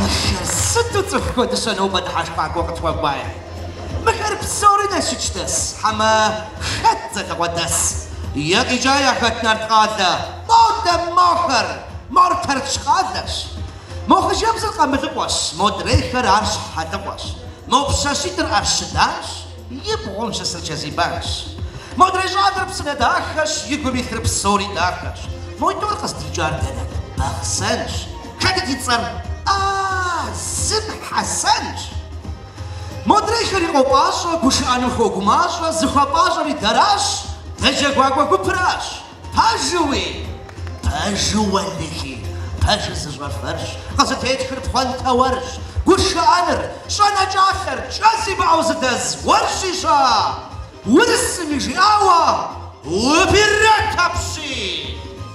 ستو تفكو تشانو بد حاش باقوق توباي مكرب سوري نشتس حما خط تقدس ياكي جايا خط نرتقاده مودم ماخر مارتر تشقادش مو خجام زلقا متقوش مو دريخر عرش حتقوش مو بشاشيتر عرشداش يبغون شسل جزيباش مو دريجادر بسنة داخش يقوم يخرب سوري داخش مو يتورقس تجار دنك بخسنش كاكت يتصر زب حسنش مو دريخر يقوباشا كوشانو خوكماشا زخواباشا يدراش تجا قواقوا كبراش تاجوي تاجوا اللي باش زجر فرش قصد يدخل بخوان تورش وش انر شانا جاخر شاسي بعوز دز ورشيشا ورسمي جاوا وبرك بشي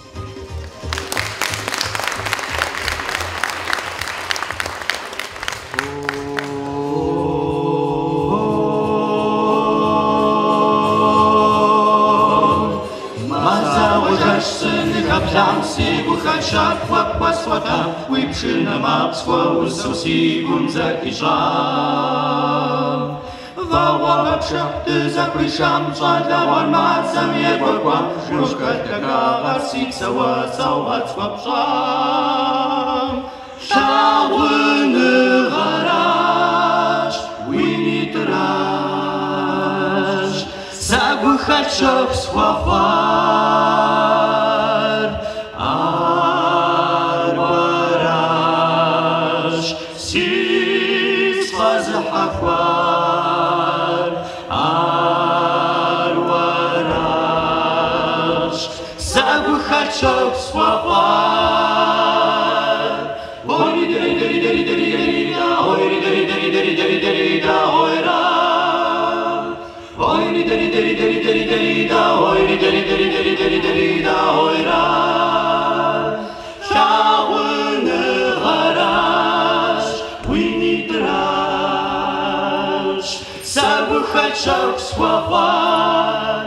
Zamsigu chaszak łapła słata, wyprzylna mapsła ususigu zakisza. Wałała przechty zakryszam, czadała macam jego kłam, żużka taka arsiksa łacała słabszam. Szałyny garaż, winit raż, zaguchaczok sława. Chok swapar, oi deri deri deri deri deri da, oi deri deri deri deri deri da, oi ra, oi deri deri deri deri deri da, oi deri deri deri deri deri da, oi ra. Shawne garash, winit rash, sabucha chok swapar.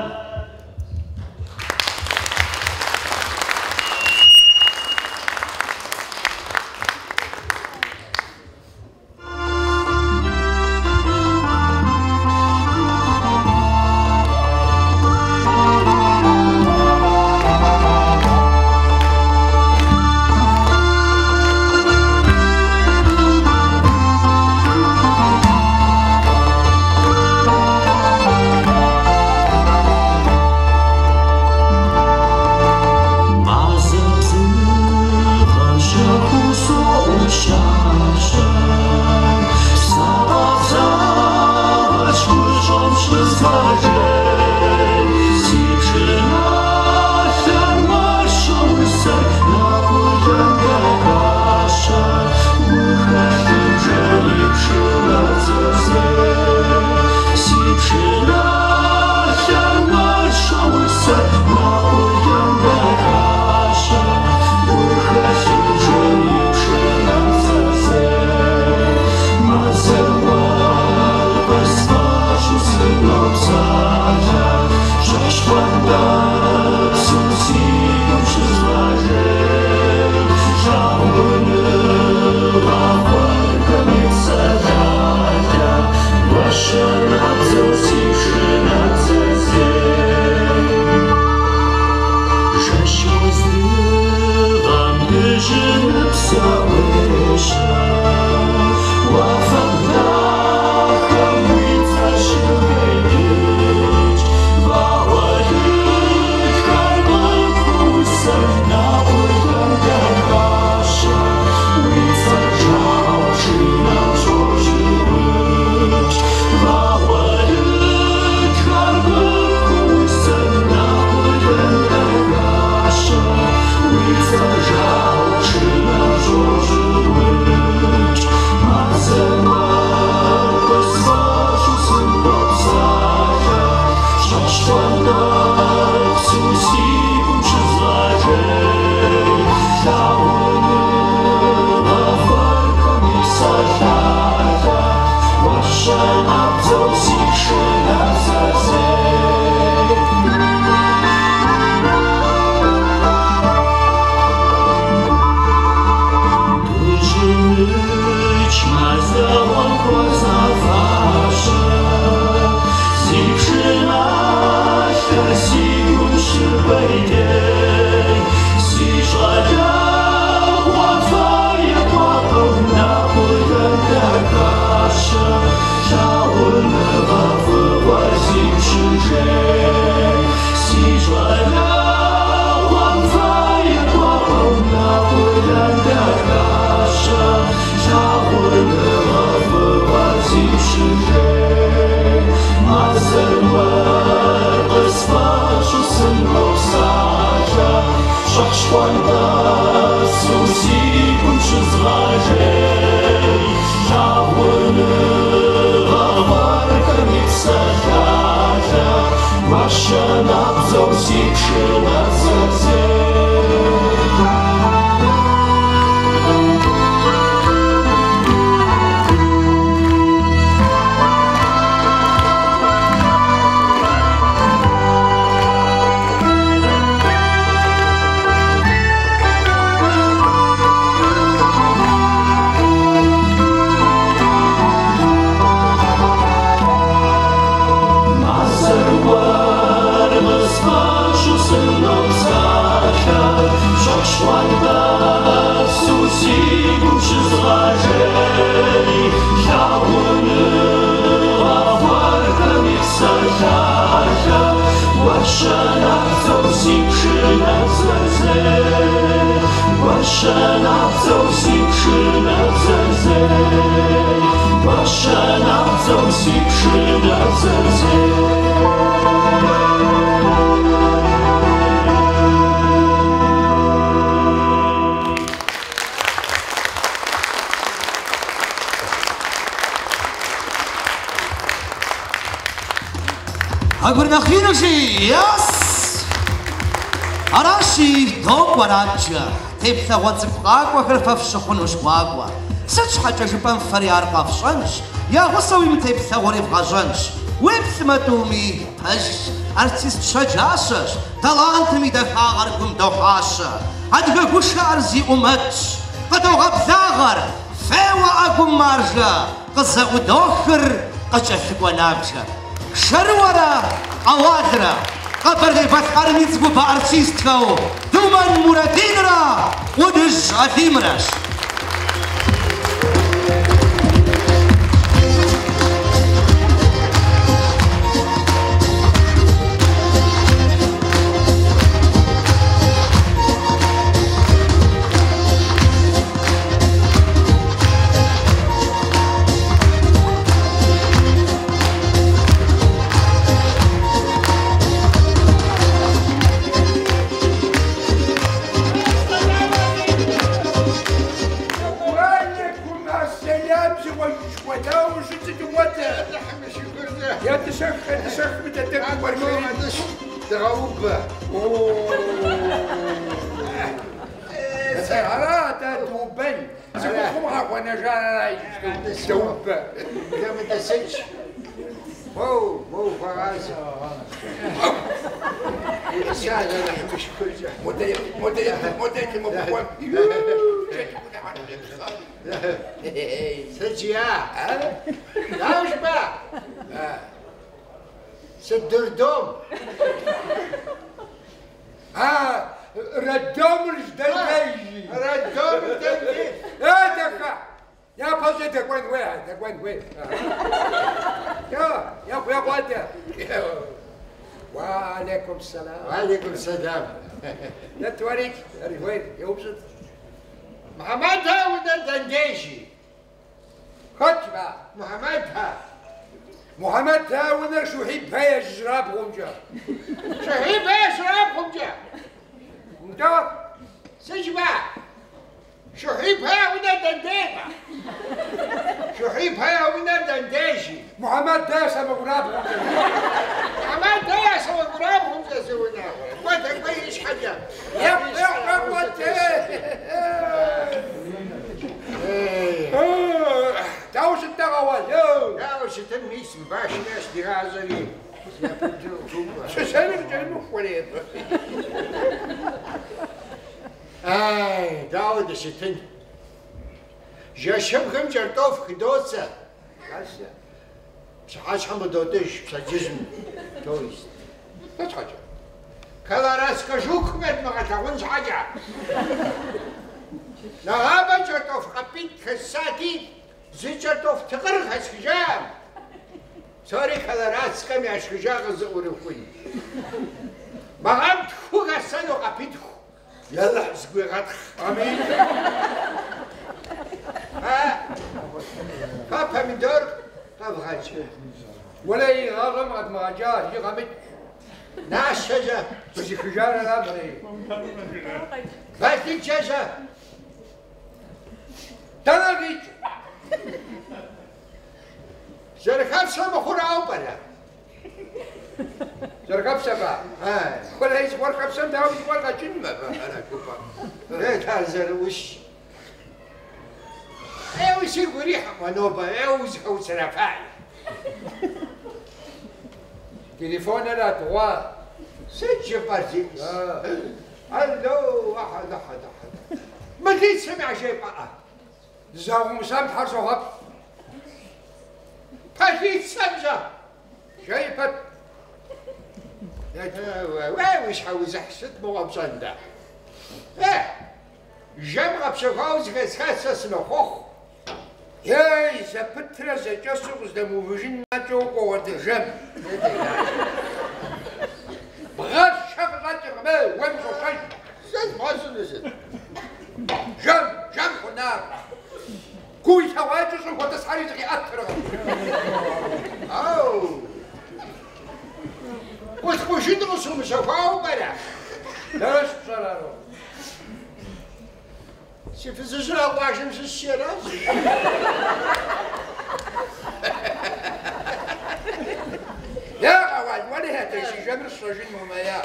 Agora na Hinoshi, yes! Arashi, don't waraja. Tip the what's a agua, her fafshonush agua. Such Hajapan Fariar Pafshanch. Ya also imitate the one of Rajanch. Whips Matumi, Pash, artist Shajashash, Talantami the Hagarkum Dohasha, Adgagushar Umach, Padogab Zagar, Fewa Agum Marja, Kazagudocher, Kajafuanabja. Sharwara, Awadra, Kabarde Bakarnitz Guba Artistko, Duman Muradinra, Udish Athimrash. الدردوم ردوم الجديد ردوم الجديد دكا يا بوزي دكوين وين دكوين وين يا قوات وعليكم السلام وعليكم السلام لا توريك وين يوبسط محمدها ولا دنديشي خطبة محمدها ولا شو حيب هيا جرابهم جا شهيب هيا جرابهم جا انت سجبة شهيب هيا ولا دنديبة شهيب هيا ولا دنديشي محمد داس ابو جرابهم محمد داس ابو جرابهم جا سوينا وانت كويس حاجة يا تاوش التغوال تاوش التنميس مباش ناس دي غازلين شو سالك جنوب وليد داود الشتن جا شبخم جرطوف خدوسة بشحاش حمد دوتش بسجزم تويست ايش حاجة كذا راسك شوك بيت ما تاونش حاجة لا هذا جرطوف قبيت خساتي زي جرطوف تقرق هسكجام سوري كلارات كم يشجع غزوري خوي ما غمت خو غسل وقبيت خو يلا حسبي غدخ امين ها بابا من دور غاش ولا يغرم قد ما جاء يغمد ناش شجا بس خجارة لا بري بس شجا تناقيت شركات سما خورا وبلا زرقاب سبا ها ولا يسوار كبسم داو يسوار كجنة أنا كوبا ايه تازر وش ايه وش يقول ريحة منوبة ايه وش هو سرفاي تليفون لا توا سجل بارتيس الو احد ما تريد سمع شيء بقى زاو مسام تحرسو هب بارتيس سمجة شيء بت وش حوز حسد مو بصندا ايه جمع بشفاوز غساس نخوخ ياي زبترا زجاسو قدامو فيجن ناتو قوة الجم بغاش شغلات الرمال وامشو شيء زاد ما زلزل جم خنار كوي تواجس وتسحري زغي أثر او وش يدرسوا مشفاو بلا لاش بصرارو شوف الزجرة واش مش الشراج يا غوال ولا هذا شي جمر الصجين مهمايا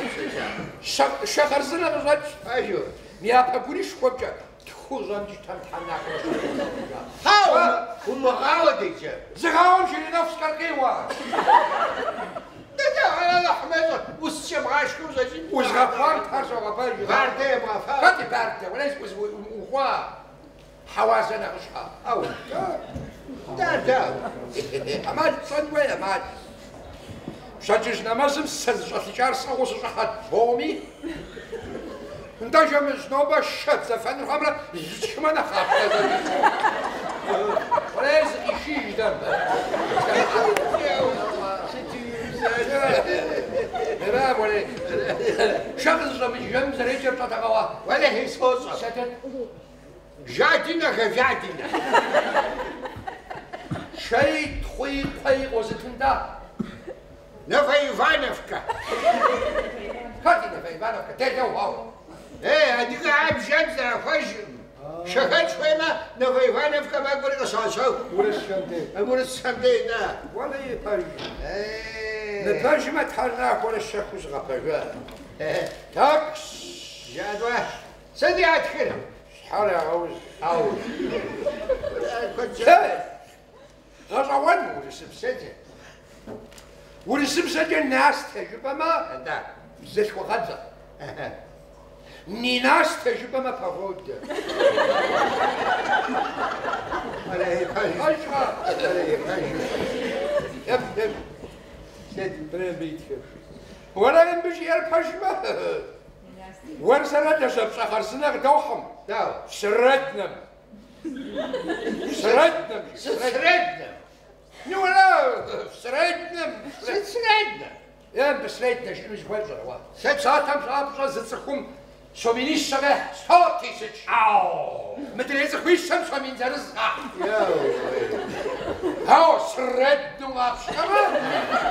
شخر زنا بزاج ايوه ميا بقولي شكوجا تخوزان دي تمتحنا هاو هم غاوديك زغاون شي نفس كرقيوا ده على احمد والسم عاشكم زين وزغفان تحرسو غفاج باردة ما فا فاتي باردة وليس وخوا حواسنا غشها او ده أمال صدوية أمال شجج نمازم سجار صوص شحات بومي انت جمز نوبة شد زفن الخمرة شما نخاف وليس إشي دم لا ولا شخص جمز جمز ريجر تتقوى ولا هي صوصة ستن جادنا غجادنا شيء تخوي قوي وزتندا نفا ايفانوفكا هاتي نفا إيفانوفكا تيجو هاو ايه هذيك عاب جامز فجر شغال شوي ما نفا ايفانوفكا ما يقول لك صاصو ورش شمتين اقول السمدين ده ولا يطرج ايه نترج ما تحرناك ولا الشخص غفجا تاكس جادوه سدي ادخلها شحال يا غوز او كنت ثالث غزوان ورسبسجة ورسبسجة الناس تجربة ما انت زيت وغزة ني ناس تجربة ما فرود ولا هي فجر أشغى ولا هي فجر يبدأ سيد برين بيتك ولا ينبجي البشمة ورسنا جسب سخر سنة دوحم داو سردنا سردنا ولا سردنا سردنا يا بسريتنا شنو جوال جروا سد ساعتهم صعب زتسكم شومينيش شبه صوتي سج أو مدري إذا خويش شمس ومين زرز يا هاو سردنا وابشكما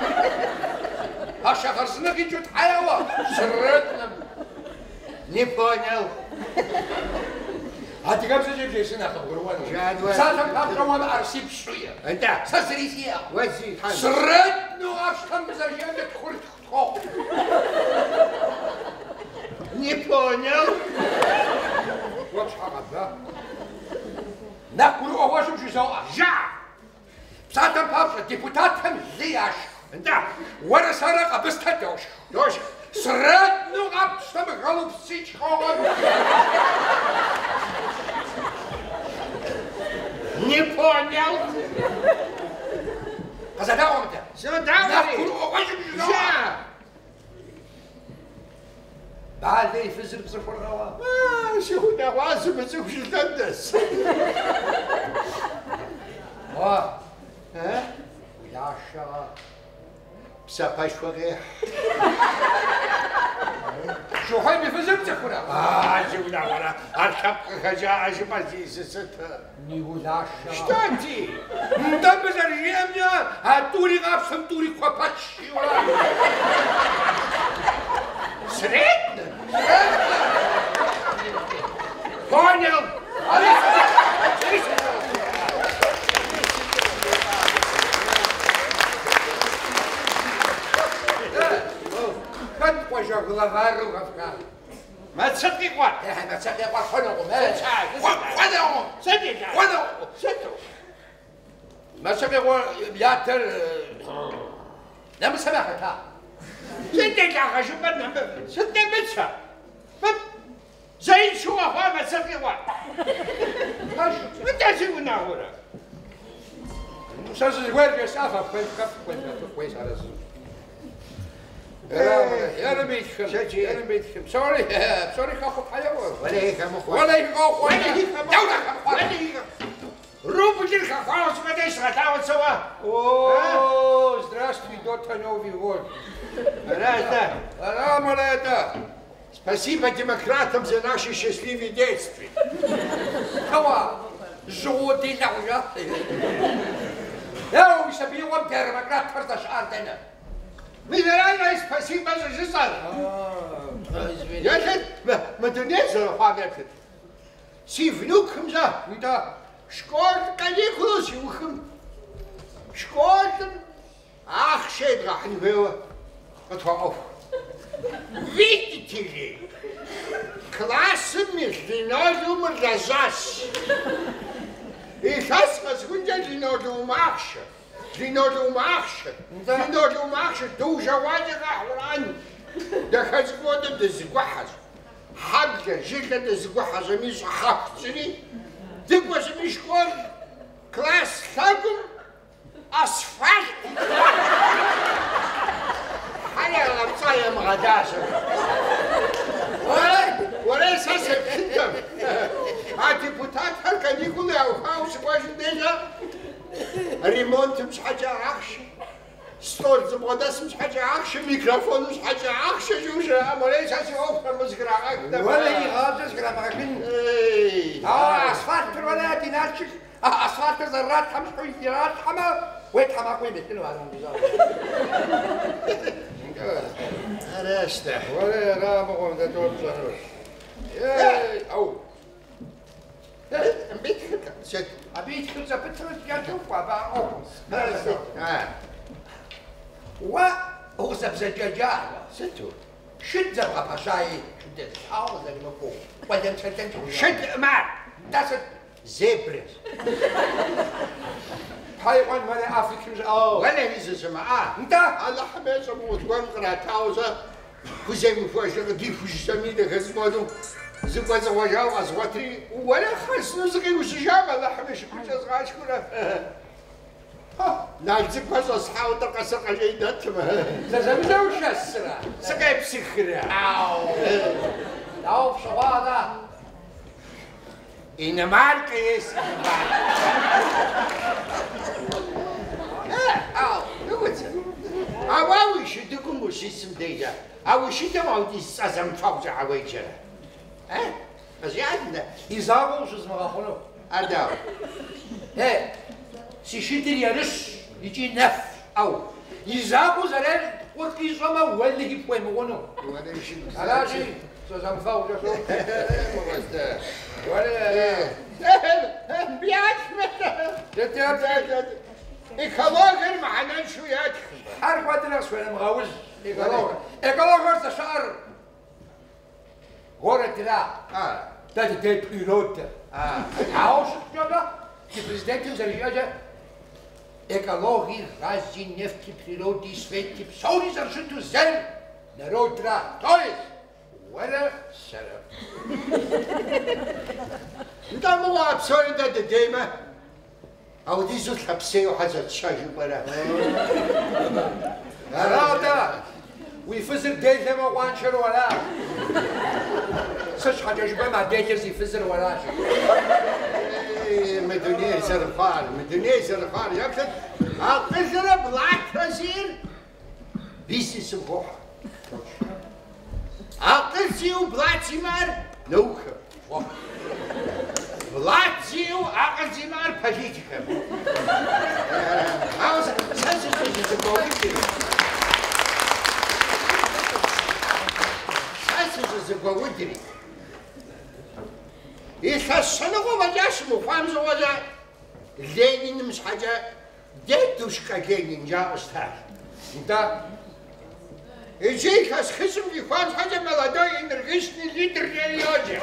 هاشا خرسنا كي جوت حيوة سردنا نيبونيو هاتي كم سجل جيسنا خبروان جادوان. ساعتهم كابتروا ما أرسي بشوية انت سسري سيا وزي حاجة سردنا وابشكما بزرجان تدخل تخوخ نيبونيو وابش حقا ناكل أواجب جزاء جا ساعتهم بابشا ديبوتاتهم زياش انت وانا سرق بستدوش دوش سردنا وابشكما غلب سيج خوان نيبونيو هذا دعوة متى شو ناكل دعوة أواجب جزاء جا بعد لي فزر بصفر غوا شو نوازم بزوج الدندس واه ها يا شا سپاش وقع شو هاي بفزمتك ولا؟ جبنا ولا أركب خجاء أجمل ستة نيولاشا شتاتي مدام بزرجيم يا هاتوري غاب سمتوري كواباتش ولا سريت فاينل كنت وجه غفار وغفار ما تصدق قوات احنا تسقي قرحنا وما صدق ما سقي بياتر نعم سماحة صدق يا أخي شو بدنا صدق بتشا زي شو أخوان ما تصدق قوات متى سوينا هورا مساس الوالد يسافر كويس على الزوج يا رميتكم يا رميتكم سوري كاخو حيوان ولا هيك مخوان ولا يقاو ولا هيك دولة ولا هيك روبو جيلك خلاص ما ديش غتعاود سوا О, здравствуй, доктор Новый год. Рада. Салам алейкум. Спасибо демократам за наши счастливые детства. Кава, жодي лауя. Я ويسبي وامتى демократ فرد شعارنا. Минеральное спасибо за жизнь. Я же мадонеза хавет. Си внукам за. Да. Школа каникулы сюхам. Школа. Ах, шейд рахни было. Отвал. Видите ли? Классами линолеум разас. И сейчас разгуня линолеум ахша. Линолеум ахша. Линолеум ахша дуже ваня рахуран. Да хоть года дезгухаж. حاجة جلد زقوحة زميش حافتري تقوى زميش كور كلاس ثاقم أصفالت حاجة غبصايا مغداشة ولا أساسا كنتم الديبوتات هل كان يقول يا وخاوش واجد ديجا ريمونت مش حاجة عخشة ستور زبودس مش حاجة عخشة ميكروفون مش حاجة عخشة جوشة أما ليش هسي أوفر مزقرا عقدة ولا يغادر زقرا معكين أصفات ولا تناتشك أصفات ذرات خمس حيثيرات حما ويت حما قوي بيتنو هذا أنا أشتح ولا رام قوم ده دور زهر أو بيت خلقة شد أبيت خلصة بترد يشوف بقى أوكس وهو زبزجاجة ستو شد زبغة بشاي شد الحاوز اللي مفوق ولا مشتت شد مع دست زبرس حيوان ولا أفريقي ولا هيز سماعة أنت الله حماس أموت وانقرأ تاوزة وزي مفاش غدي فوش سميدة غزمانو زبا زواجاو أزواتري ولا خاص نزغي وشجاب الله حماش كنت أزغاش كله نالزك بس أصحاب وتلقى سرقة جيدات لازم وش السرعة سقى بسخرة أو شواذا إن مالك يس أواوي شدكم وش اسم ديجا أو شدة ما ودي أزم فوزة عويجة أزيادنا يزاغو شو اسمه غاخونو أداو سي شدر يرش يجي نف أو يزاغو زلال ورقي زما واللي يبوي مغنو ولا يشد على شيء سوزم فوزة شو ولا بياش مثلا إكالوغر معنا شويات عارف وقت نفس ولا مغاوز إكالوغر تشعر غورة لا تاتي تي بيروت عاوش جدا البريزيدنت زريجة إكالوغي غازي نفتي بيروتي سويتي بسوري زرشتو زل نروترا توريس ولا سلام انت مو بسوري ده ديما او دي زوت حبسي وحاجه تشاجي برا هذا ويفزر ديجا ما وانشر ولا سش حاجه جبه ما ديجا يفزر ولا مدنيه زرقال يكتب القزرة بلاك تسير бизнес гоха. Акълзиу блатимар наука. Блатиу акълзимар политика. Заговорили. И хашаного вадяшему фамзу вада Ленин мсхаджа дедушка Ленин я остав. Да. И сейчас хашим ви фамзхаджа молодой энергичный лидер религии.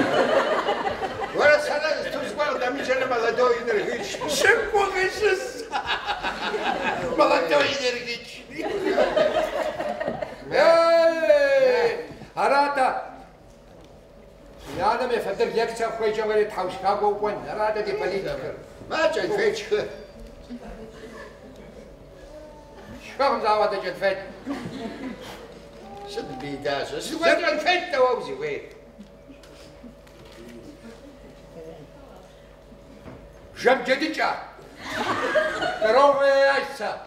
Вот сара тузбал да мижена молодой энергичный. Шепогашис. Молодой энергичный. أرادا أنا مفدر يكسر خوي جوالي تحوش كابو وين أرادا دي بليدك ما جنفيتش شكرا زاوة جنفيت شد بيداش شو جنفيت توابزي وين جم جديجا تروي أجسا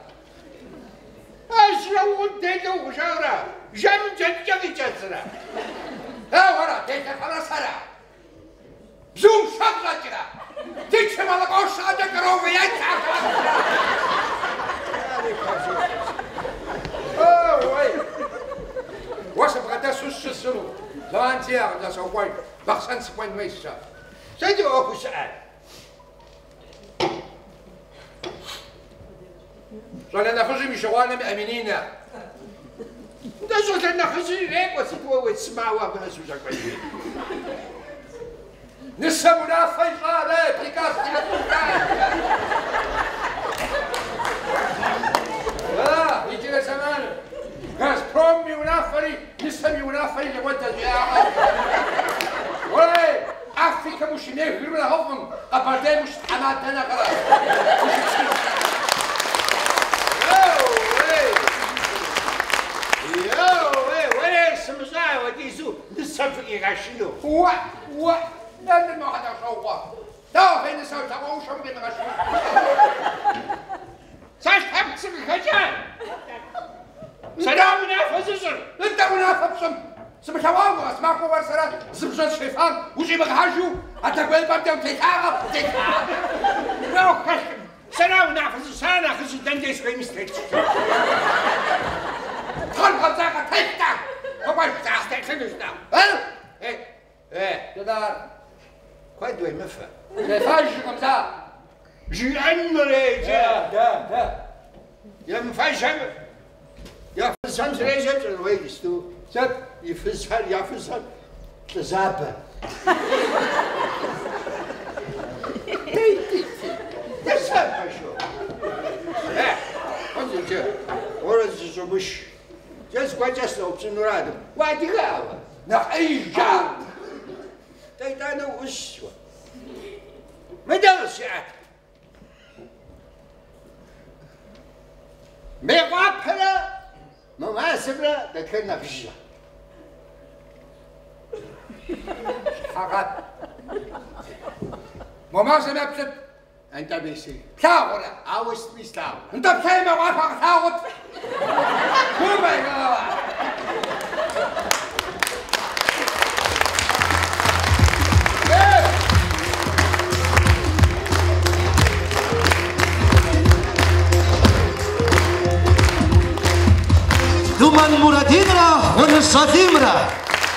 أشلون تيجو وشارة جم جديجا جسرة ها ورا تيجا خلاص هلا زوم شغلة كده تيجي مالك أوش هذا تروي أجسا وي وصف غدا سوس السلو لو أنت يا غدا سوي بخسن سوين ميسا سيدي أخو سأل صار نخرج مشوارنا مأمنين ده زوج نخرج ليك وتسوي وتسمع وابن سوجك بعدين نسا منافي قارئ بليكاس لا يجي له زمان غاز برومي منافري نسا منافري اللي ودى زيارة وي أفريكا مش نهر من هضم قبردين مش حماتنا خلاص سمزاي وديزو نسافر يغشلو هو لا ما حدا شوقه تا فين نسوي تبغوا شو بدنا نغشلو ساش حبس الخجال سلام منافس انت منافس سمع شواو اسمعكم ورسلا زبجة الشيطان وجي بغهاجو اتقبل بدهم تيتاغب لو كشم سلام منافس سانا خش دنديس في مستيك طال خلصاك تيتا هو استخدمش ده ها ايه كده كويس وين مفهم كيفاش كمزا جي انريجا ده يا مفشم يا فزان ريجا الويس تو شد يفزها يا فزها تزابا تزابا شو ايه قلت لك ورز شو مش جالس كويس لو بسنورادو وادي غاوة نحيجا تيتانا وشوا ما درس يا ميقابلا ما سبلا ذكرنا في الشيء حقا ما سمعت انت بيسي تاغلا عاوز تبيستاو انت بشيء ما وافق تاغط شو بيقى دومان مرادينرا ونصاديمرا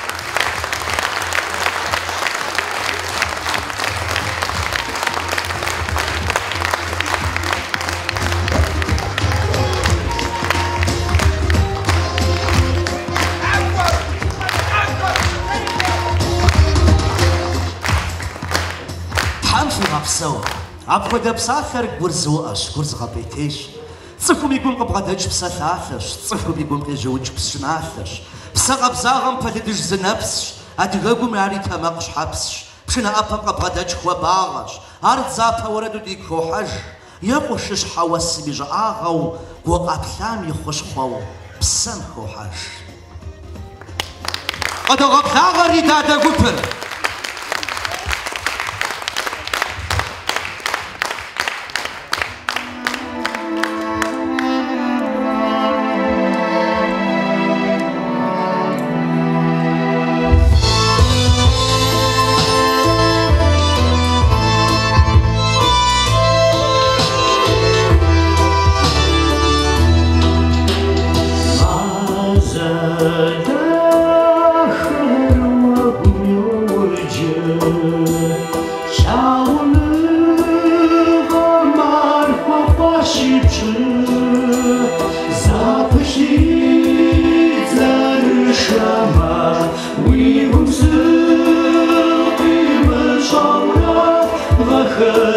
حنفي غبسوا عبقى بساثر قرزوأش قرز غبيتيش صفهم يقوم قبغدج بساثاثش صفهم يقوم قجوج بسناثش بساغ بزاغم فددج زنبسش أدغاقم يعني تماقش حبسش بشنا أبهم قبغدج خواباغش أرد زابا وردو ديك خوحج يقوشش حواس بيجا آغاو وقابلام يخوش خواو بسن خوحج قد غبثاغ ريدادا قبر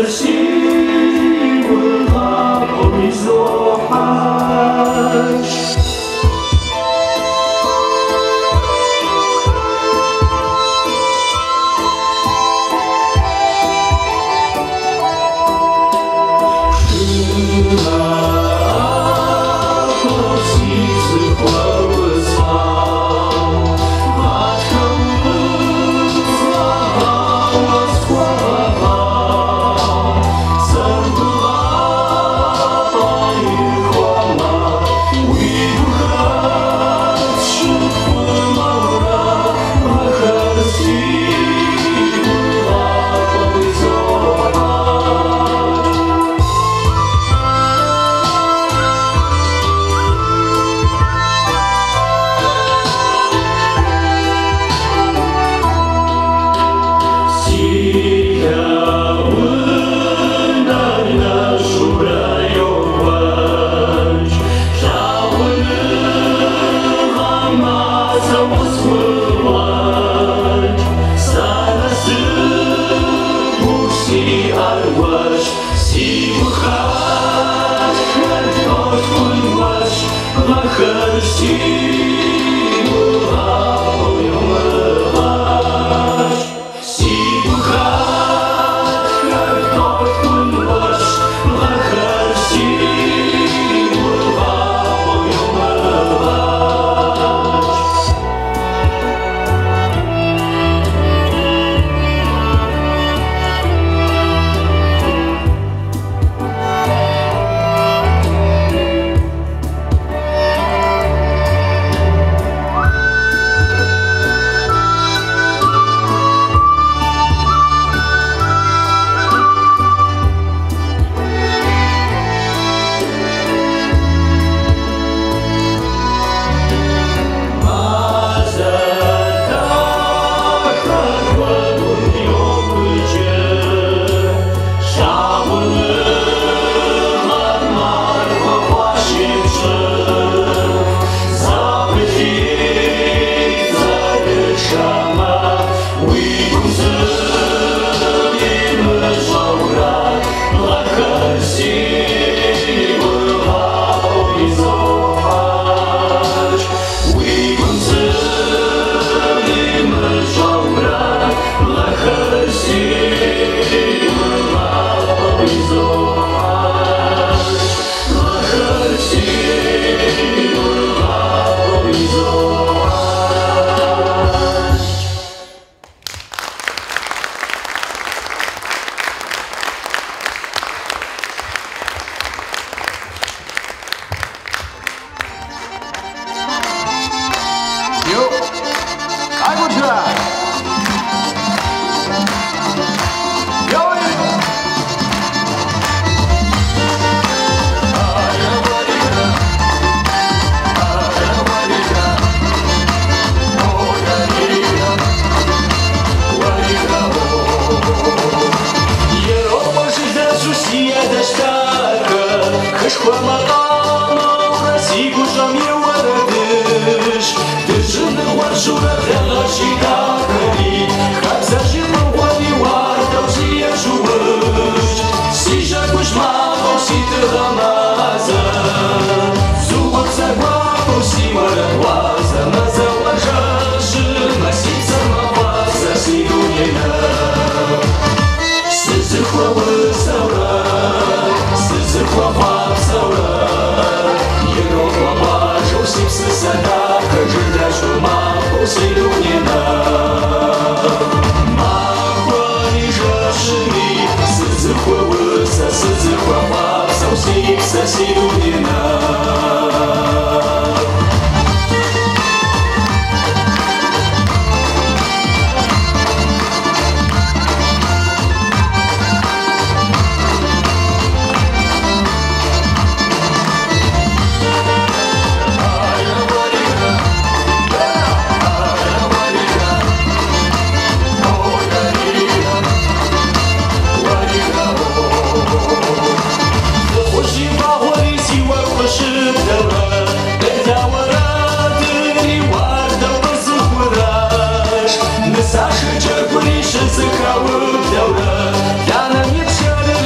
Саша, чекури, шицы, хавы, дявра, я на мне все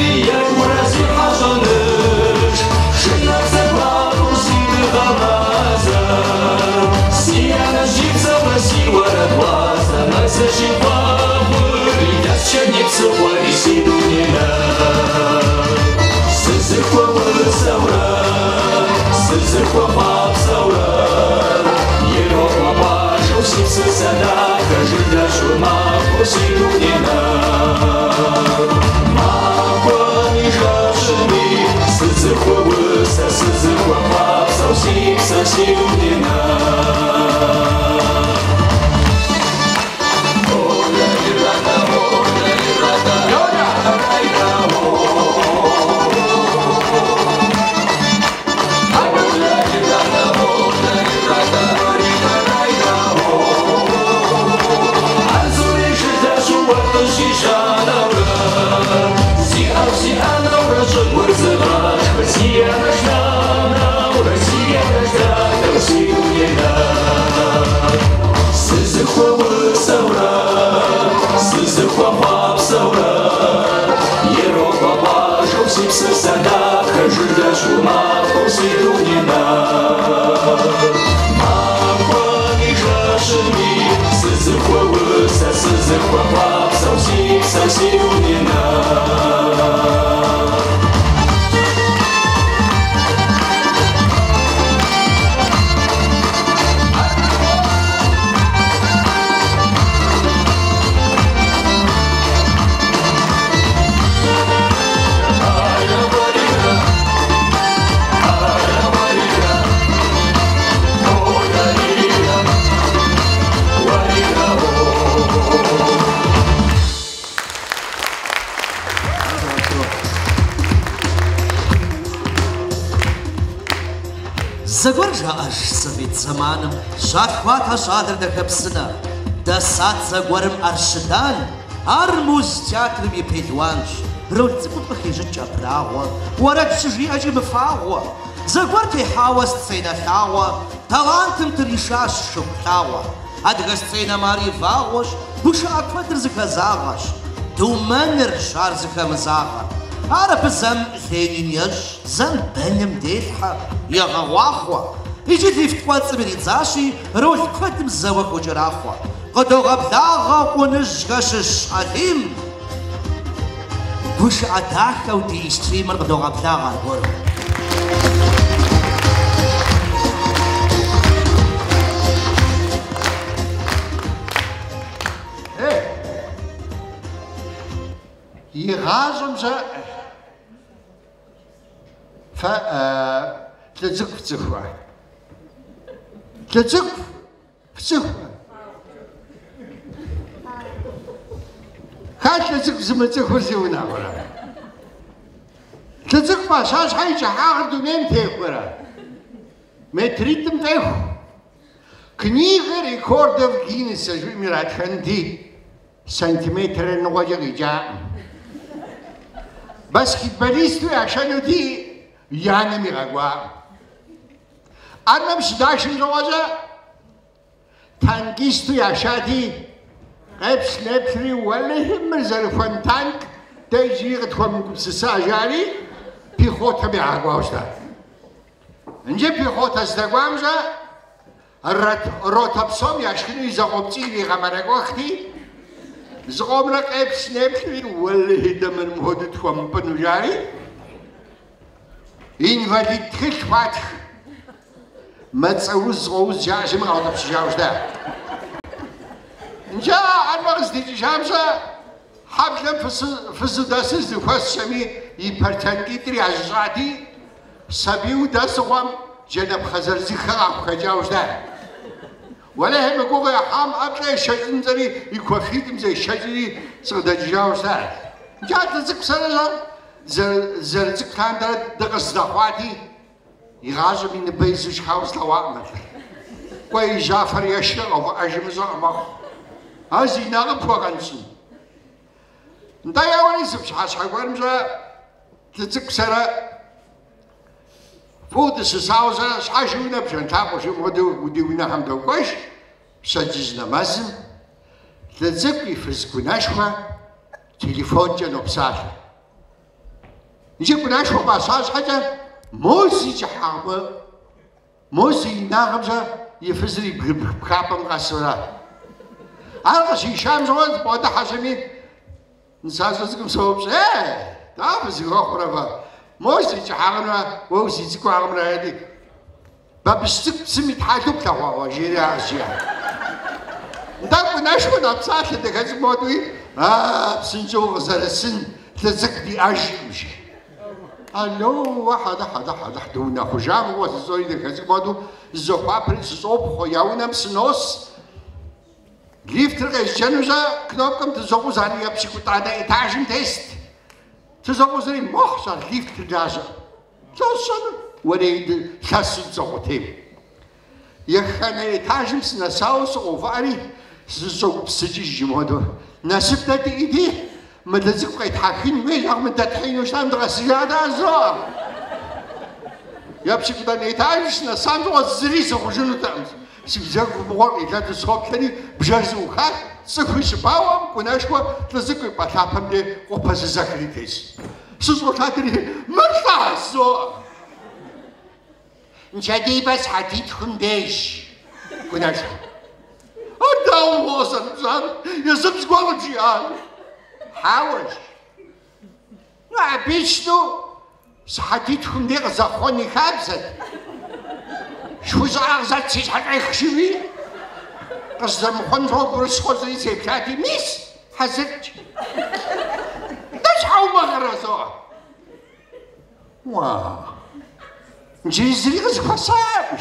Загоржа аж совет заманым, шатхвата шадр да хапсына, да сад загорым аршидан, армуз театром и педуанш, рольцы путпахижа чапрауа, уарад чужи ажи мфауа, загорте хава сцена хауа, талантом ты решаш шуптауа, адга сцена мари вауаш, буша акватр заказаваш, думанер шар закамзава. عرف زم ثانينيش زم بنم ديفحة يا غواخوة يجي في فتوات سبريتزاشي روح قدم زوك وجراخوة قدو غبداغا ونجغشش عليم وش عداخة ودي يشتريمر قدو غبداغا الغرب يغازم تلزق في تزخوة تلزق في تزخوة هاي تلزق في زمن تزخوة زيونا ورا تلزق ما شاش حي شحاغ دونين تيخورا ما تريد متاخو كنيغ ريكورد في جينيس جو ميرات خندي سنتيمتر نواجه جاء باسكتبوليستو عشان يدي يعني ميغوا أنا مش داشن زواجه تانكيستو عشادي قبس نبتري ولا هم زرفان تانك تيجي غتخم سساجاري بيخوتها بيعقوا أشتا نجيب بيخوتها استقوامجا الروتا بصوم يعشكنو يزغبتي لي غمرك وقتي زغمرك قبس نبتري ولا هدم المهودة خم بنجاري إنفاليد تخش فاتح ما تسوز غوز جاش ما غلط بشجاوش ده نجا المغز دي جامسة حبلم في الزداسز دي فاس شمي يبرتنكي تري عجزاتي سبيو داس غام جنب خزر زي خراب خجاوش ده ولا هم يقول يا حام أبلا شجن زري يكوفيتم زي شجري صغدا جاوش ده جات زك سنة زرزك كان دقص دخواتي يغازم من بيزوش حاوز لوامل كوي جافر يشتغل وأجم زعمخ هذي نغب فوقنسن انت يا ولي سبش حاس حقوان مزا تزك سرا فوت الساوزة شاشونا بشان تاقو شو وديونا حمدو كويش سجزنا مازن تزكي فزكو نشوة تليفون جنوب ساحل نجيب نشوة باساس حاجة موسي جحامة موسي ناغمزة يفزري بخابم غسورة أنا شيء شام زمان بعد حسمي نسازكم صوبس تعرف زي غفرة موسي جحامة موسي زكوا عمرنا هذيك بابستك سميت حاجة بتاعه وجيري عشيا داكو ناشو نبصات لدكاز مودوي بسنجو زرسن تلزق دي أجمش الو واحد دونا خجام وزوري دكاز مودو زوفا بريس زوب خوياونا مسنوس ليف ترغيش جنوزا كنوبكم تزوبو زاني يبشكو تعدا إتاجم تيست تزوبو زاني محصر ليف ترغازا توصل وريد خاص زوتيم يخانا إتاجم سنساوس أوفاري زوب سجي جمودو ناسب تاتي إيدي مدلزق يتحاكين وين رغم تتحين وشان درسيادة أزرار يبشكو داني إتاجم سنساندو الزريس وجنو تامس سيزاق بمور إذا تسوق كني بجرزو خات سكوش باوام كناشوا تلزقوا بطلابهم دي وبس زكريتيس سوسو خاطري مرتاسو نشادي بس حديد خنديش كناشوا أداو وصل زار يزبز قوة جيان حاوش نعبيشتو حديد خنديش زخوني خابزت شو زعق زاد سيج حق خشوي قصد مخنرو برس خوزي سيبتاتي ميس حزرج داش حاو مغرزو واه نجي زري غزكوا صعب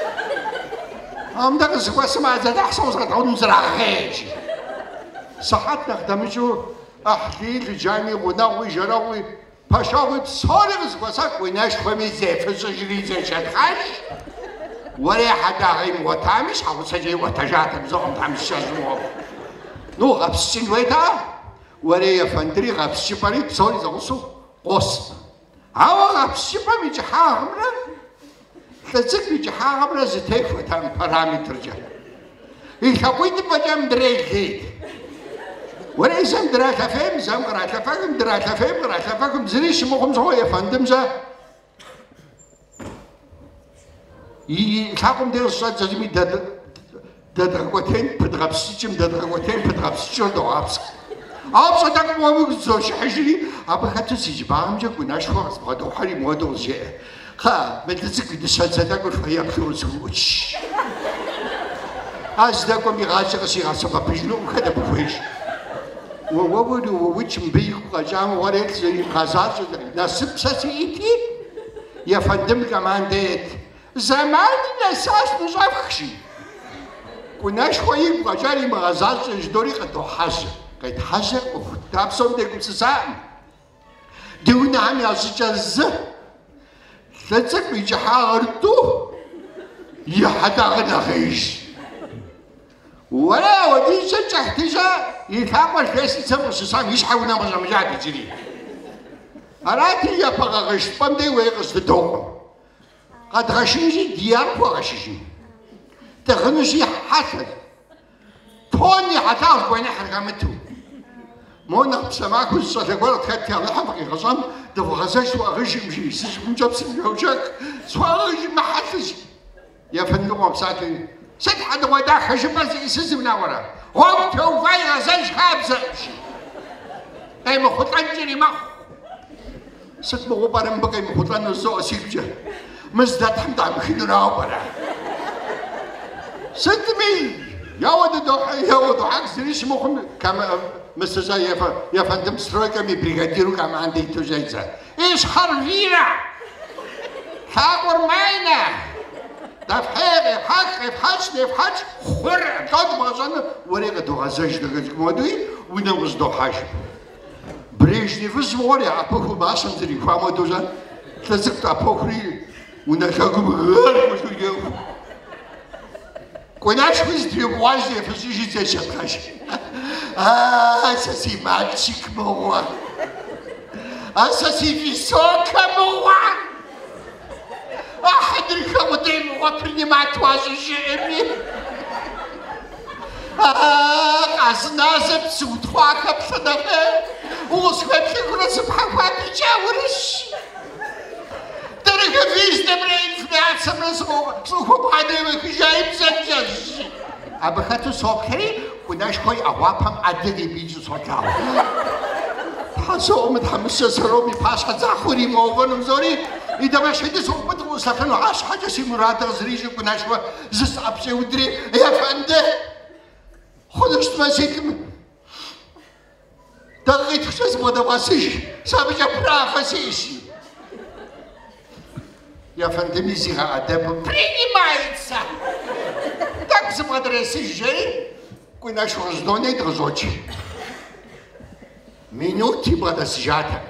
دا غزكوا سمع زاد احسن وزغد عود مزرع غيش صحتنا خدمجو احليل جاني غناوي جراوي باشاوي بصاري غزكوا ساك ويناش خومي زيفر زجري زي شدخاش ولا حدا غير وتامش حاول سجي وتجات بزوم تامش شجمو نو غبسين ويتا ولا يفندري غبسي بري بصوري زوسو قوس هاو غبسي بري جحامنا تزك بجحامنا زتيف وتام بارامتر جا يخويت بجام دريكي ولا يزم دراك فهم زم قرات فهم دراك فهم قرات فهم زريش مخم زو يفندم زا يخاقم دير الصوت زمي دادغوتين بدغبسيتم دادغوتين بدغبسيتم دوابس أبص داك موامك زوج حجري أبغى خاطر سيجبام جا كناش خاص بدو حري مودو جاء خا بدزك دشات زداك الفيا بخوز وش أزداكم يغاشق سيغاشق بيجلو كذا بفيش وودو ووش مبيك قجام وريك زي قازات ناسب ساسيتي يا فندم كمان ديت زمان الأساس نجافخشي كناش خويك وجاري مغازات جدوري قد حاجة قد حاجة وتابسون ديكم سسام ديونا عم يعزج تلتك بيجي حاغرتو يحدا غدا خيش ولا ودي شجع احتجا يتعامل كيس يسمى سسام يشحونا مجمجات يجري أراتي يا بغا غش بندي ويغش دوم قد غشيجي ديار وغشيجي تغنشي حسد توني حتعرف وين حرقمتو مونا بسماك الصلاة قولت خدتي على حبقي غزام دفو غزاش وغشي مشي سيش منجاب سنجوشك سوا غشي ما حسش يا فندق بساكن سد حد وداك خشب بس يسز من ورا هو توفاي غزاش خابزة اي مخطان جري مخ ست مغبارن بقي مخطان الزوء سيبجه مزداد حمد عم خدنا وبرا ستمي يا ود دوحي يا ود عكس ليش مخم كما مستجا يا فندم سترويكا مي بريغاديرو كما عندي توجيزا ايش حرفينا حاقر ماينا دفحيغي حق فحاج نفحاج خور قد مغزانا وريغا دو غزاج دغزك مودوي ونوز دو حاج بريش نفس موري عبوكو باشن زري فاما دوزان تلزقت عبوكري ونشاكم غير مش اليوم كناش بزدري بواجه فسيجي زي شطخاش أساسي مالشيك موا أساسي في سوكا موا أحد الكودين وقفني مع تواجه شئمي قاسنازب سود خواكب صدقه وصفت لكنا سبحان فاتي جاورش درجة فيش نمرين فنات سمرسو سوكو بعدين جايب زنجز أبخاتو سوكري وناش خوي أوابهم عددي بيجو سوكاو حاسو متحمسة سرومي باشا زاخوري موغن وزوري إذا ما شهد سوق بدو سفن وعاش حاجة سي مراد غزريجو كناش زس أبشي ودري يا فنده خودش مسیکم دقیق خشز مدواسیش سابجا پرافسیشی Я фантомизиха адепу принимается. Так смотрится же, кой наш раздонный дрожочек. Минуты бада сжата.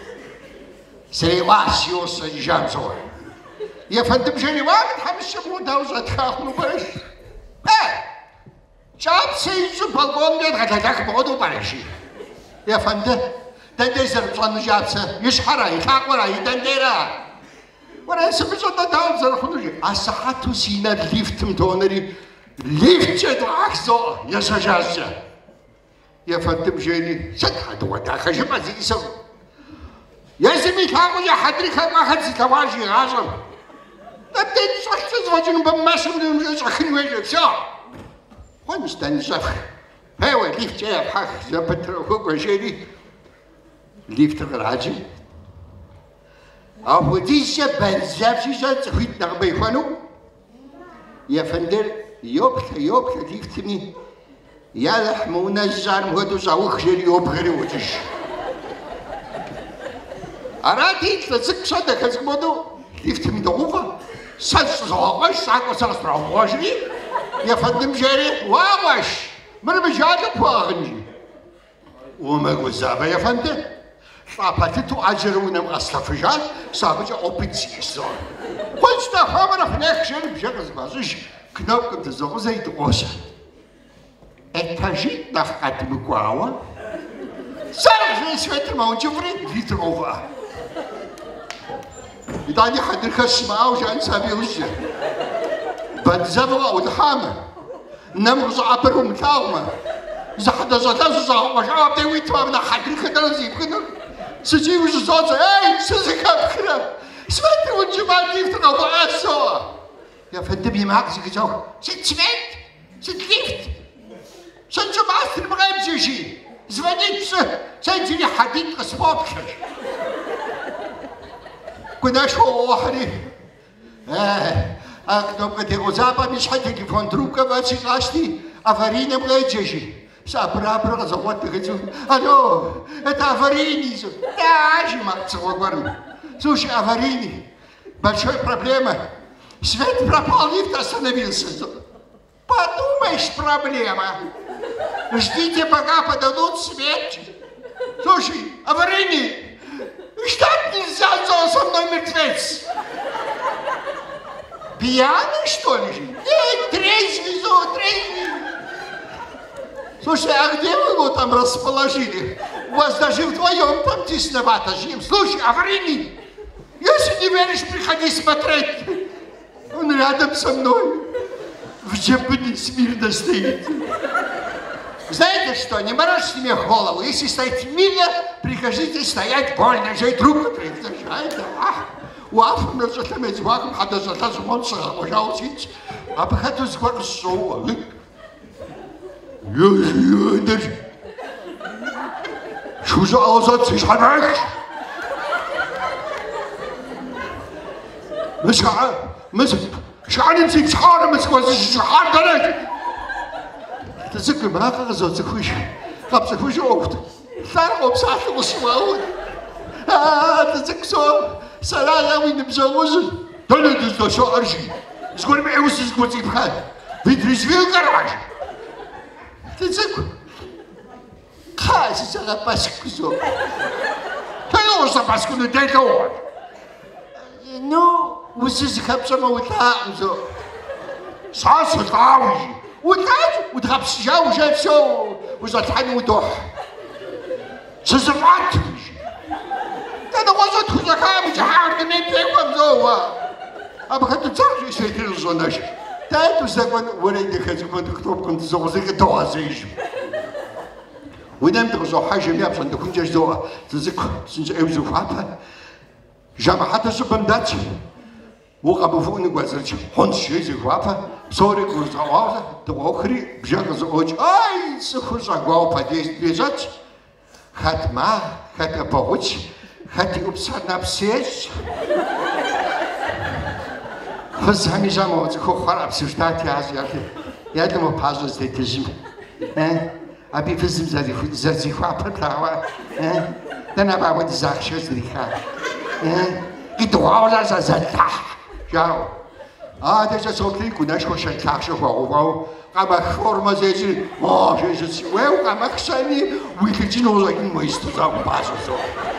Сревасио сажанцо. Я фантомжели вагт хамше мудауз атхахну баш. Чап сейзу балкон нет хататах моду бараши. Я фанта дендезер план жапса. Ишхара ихакора идендера. وأنا سمعت داون زرخوني أسحاتو سينا ليفت متونري ليفت عكسه يا سجازة يا فندم جيني سكت وداخل جمع زي سو يا زمي كامو يا حدري كم أخذ كواجي عظم نبتدي صحت زوجين بمسح من زخني وجه سا ونستنى زفخ هو ليفت يا حق زبط هو جيني ليفت الراجل أو ديشة بنزافشي جات خويت نغبي خانو يا فندر يوبك تيفتني يا لحمونا الزار مهدو زاوخ جري يوبغري وتش أرادي تلزق صدق هزمودو تيفتني دوغا سلس زواغش ساقو سلس براغوشني يا فندم جاري واغش من بجاجة بواغنجي وما قزابة يا فندر فابتتو أجرونا مغصفجات سابجا أوبنسيسو قلت خبر فناك شيء بشغز بازش كنوب تزوغ زي دوغوشا اتاجي نفقات مقواوا سارج نسويت الموجفري ليتر أوفا إداني حد خشمه وجان سابي وجه بنزبغ ودحامه نمغز عبرهم تاومه زحد زتاز زاو وجاب دي ويتوابنا حد خدر زي بخدر سجي وش صوت سزكاب كذا سمعت والجمال ليفت نوضع سوا يا فندم معك زي جو سمعت ليفت جماعة المغرب جيجي زمانيت سنجري حديد اسباب كذا كنا شو واحد أكتب كده غزابة مش حتى كيفون دروكا بس غاشتي أفرينا بغيت جيجي سابرا زوات بغيتو الو это аварийный даже максимум говорю слушай аварийный большая проблема свет пропал лифт остановился подумаешь проблема ждите пока подадут свет слушай аварийный ждать нельзя со мной мертвец пьяный что ли нет трезвый Слушай, а где вы его там расположили? У вас даже вдвоем там тесновато жим. Слушай, аварийный, если не веришь, приходи смотреть. Он рядом со мной. В джепане смирно стоит. Знаете что, не морочьте мне голову. Если стоит мирно, прикажите стоять больно. Же и трубку придержайте. وقف من الزلمة زواكم حتى زلمة زمان صغار وجاوزيت. أبغى تزور الصوت. يا شو زي أوزات إيش حناك؟ مش شعان نسيت شحار مش شحار قلت تذكر ما غزوت زخوش خبز خوش أوفت ثار وبساعة وسواود تذكر سلالة وين مزوج تلو تزدو شو أرجي تقول معي وسيس قوتي بخال بيدرس فيه القراج تذكر خاص سلا باسكوزو كانوا وصل باسكو نديكوا نو وسيس خبز ما وتعمزو صاص الطاوي وتغبس جاو جاب شو وزتحن ودوح سزفات أنا وصلت خزكام جهار منين بيقوم زوا أبغى تتصرف شيء كذا زوناش تاتو سكون وليد خزكون دكتور كنت زوزيك توازيش ودم تغزو حاجة مية بس عندك كنت جزوا تذكر سنج أوزو فابا جامعة سبم دات وقابو فوق نقازرش هون شيء زي فابا صوري كوزاوازا توخري بجاك زوج أي سخوزا قاو بديس بيزات خاتما خات باوش خاتي أبصر نفسيش خز هني جامعة خو خراب سوستات يا زيادة يا دم بازوز تيجي أبي فزم زرزي خواب بلاوا أنا بعود زاخشة زريخا يدعوا لا زلتح جاو هذا صوتي كناش خوشن تلاخش خواه قام خورما زيجي جيجي ويو قام خشاني ويكجي نوزاكين ما يستوزاو باسو سو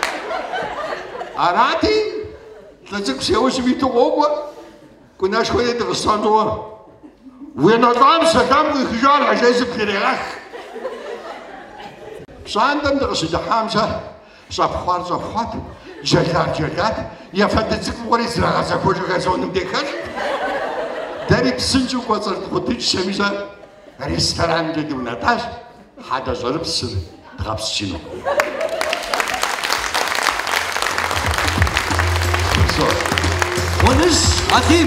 أراتي تلزق سيوش بيتو غوبا كناش خويا تغسطانوا وين أقام سكام ويخجال عجايز بكريخ صاندم دغس دحامسة صفخوار صفخوات جلات يفدتك وريس رغزا كوجو غزون مديكر داري بسنجو قوصر تخطيش شميزة ريستوران جدي وناتاش حدا زرب السر تغابس شنو ونش عتيب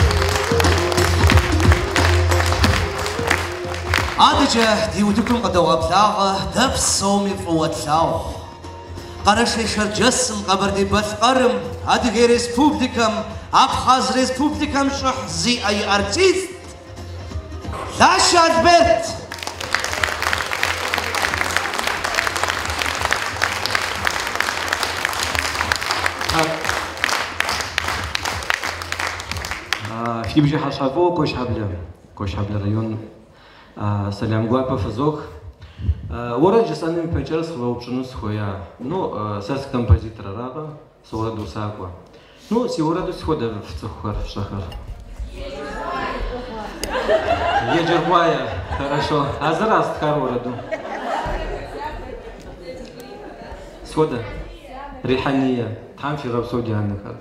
عادجة ديودكم قدوا بلاغة دبس صومي فوت لاغ قرش يشر جسم قبر دي بث قرم هادي ريسبوبليكم أبخاز ريسبوبليكم شح زي أي أرتيست لا شاد بيت في بيجي حشافو كوش حبل ريون سلام غوابا فزوخ ورا جساني بيجرس خلوبشنوس خويا نو ساس композитор раба сора дусаква ну сиора дус хода в цохар в шахар ежервая хорошо а зараз харораду схода рихания там في рапсодия анахар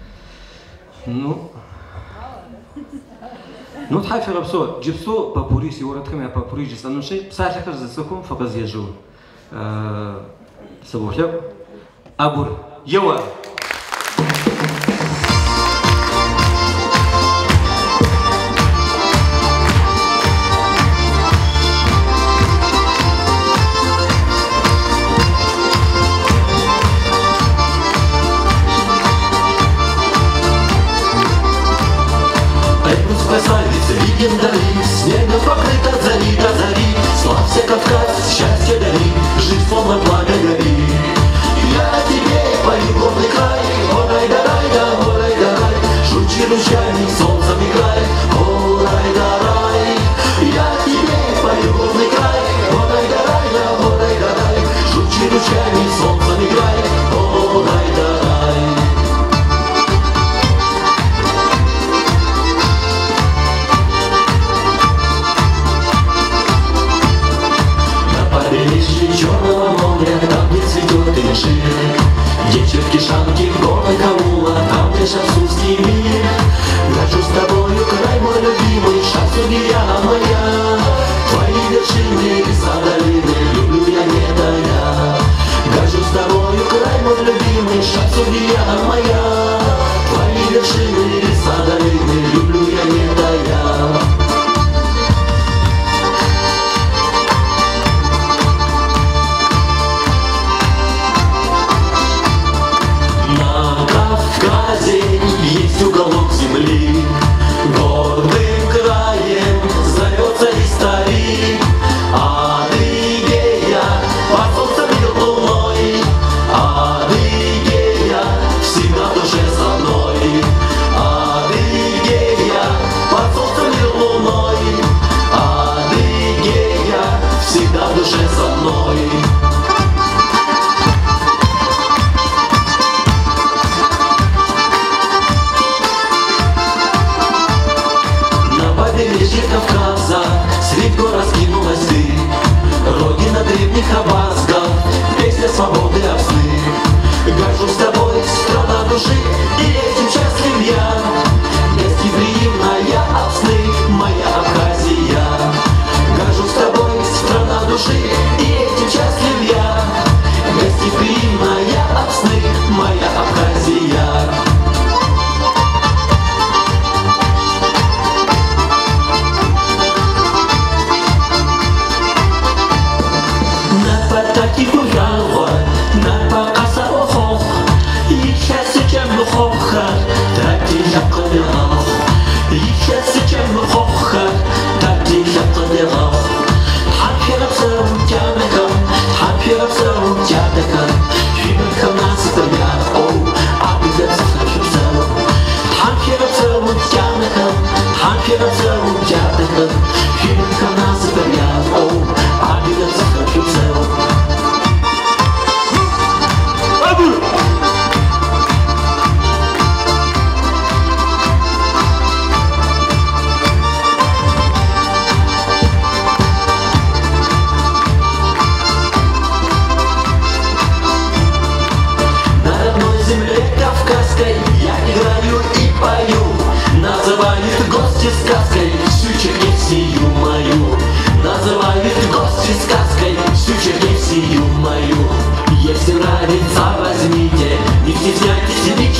ну تحافي ربصو جبسو بابوريسي وراتكم يا بابوري جسانو شيء بصح لك زسكم فقط يجو سبوحلو أبور يوا Снегом покрыта зари до зари, славься, Кавказ, счастье дари, жить полно благо гори. Я тебе пою горный край, орай-да-рай, жучи ручьями, солнцем играй, орай-да-рай. Я тебе пою горный край, орай-да-рай, жучи ручьями, солнцем играй, орай-да-рай. Черного моря, там, где цветет инжир, где четки-шанки в горной Каула, там, где шахсурский мир. Гажу с тобою, край мой любимый, шахсурия моя. Твои вершины, леса, долины, люблю я, не тая. Гажу с тобою, край мой любимый, шахсурия моя. Твои вершины, леса, долины, люблю я, не тая. Есть уголок земли, гордым краем зовется историк. Адыгея под солнцем и луной, Адыгея всегда в душе со мной. Адыгея под солнцем и луной, Адыгея всегда в душе со мной. Кавказа, средь гор раскинулась ты, родина древних абазгов, песня свободы овсны. Горжусь с тобой, страна души, и этим счастлив я. Гостеприимная овсны, моя Абхазия. Горжусь с тобой, страна души, и этим счастлив я. Гостеприимная овсны, моя Абхазия.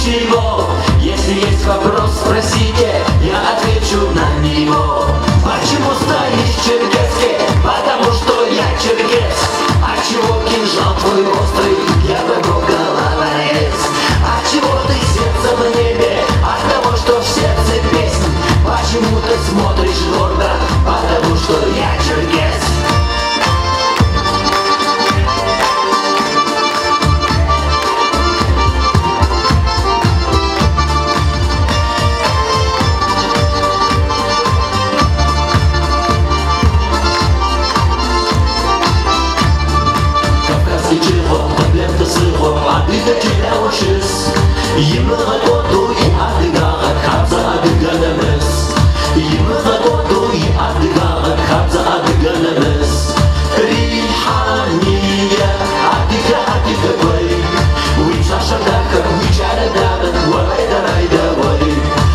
ничего. Если есть вопрос, спросите, я отвечу на него. Почему станешь черкесский? Потому что я черкес. А чего кинжал твой острый? Я добро головорез. А чего ты сердце в небе? От того, что в сердце песнь. Почему ты смотришь гордо? Потому что я черкес. Adıga kilavuşuz, yımığa kodu i adıga kabza adıganımız. Yımığa kodu i adıga kabza adıganımız. Rihaniye adıga koy, uça şadaka uça adamın vay darayda vay.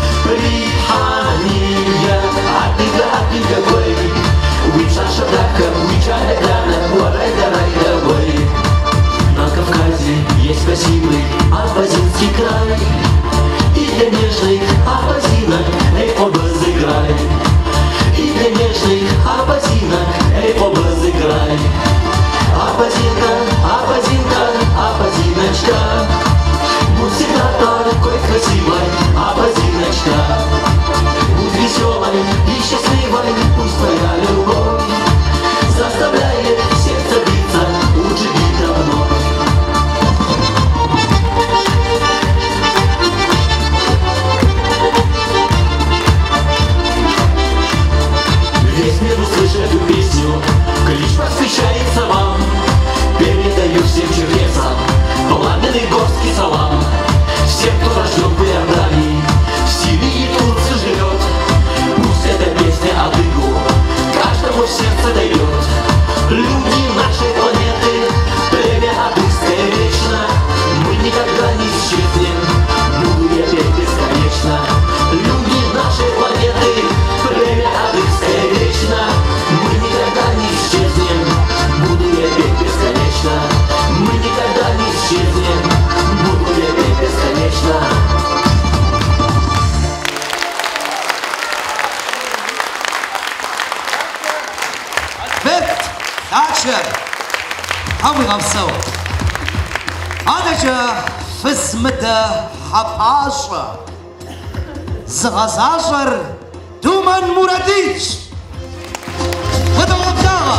Rihaniye adıga koy, uça şadaka uça adamın vay darayda vay. На Кавказе есть красивый абазинский край. И для нежных абазинок эй, обозыграй. И для нежных абазинок эй, обозыграй. Абазинка, абазинка, абазиночка, будь всегда такой красивой, абазиночка. Будь веселой и счастливой, пусть твоя любовь заставляет сердце биться, лучше бить давно. Весь мир услышит эту песню, клич посвящается вам. Передаю всем черкесам пламенный горский салам. Всем, кто рожден в Иордании, в Сирии и Турции живет, пусть эта песня адыгу каждому в сердце дает. Люди нашей планеты, племя адыгское вечно, мы никогда не исчезнем, буду я петь бесконечно. Люди нашей планеты, племя адыгское вечно, мы никогда не исчезнем, буду я петь бесконечно. Мы никогда не исчезнем, буду я петь бесконечно. Fifth, Thatcher, how we have so. Anaja Fismada Hapasha Zagazazar Duman Muradich with a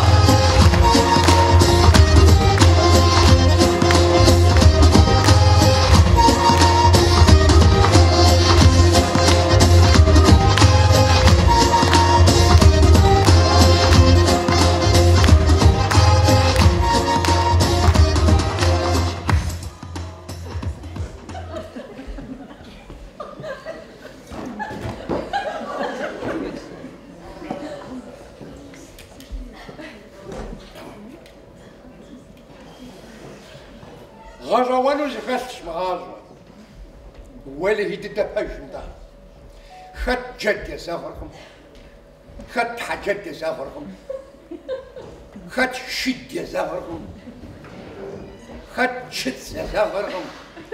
غاجة وانو زخاتش مغاجة ولا هي تدبهجم دا خد جد يسافركم خد حجد يسافركم خد شد يسافركم خد شد يسافركم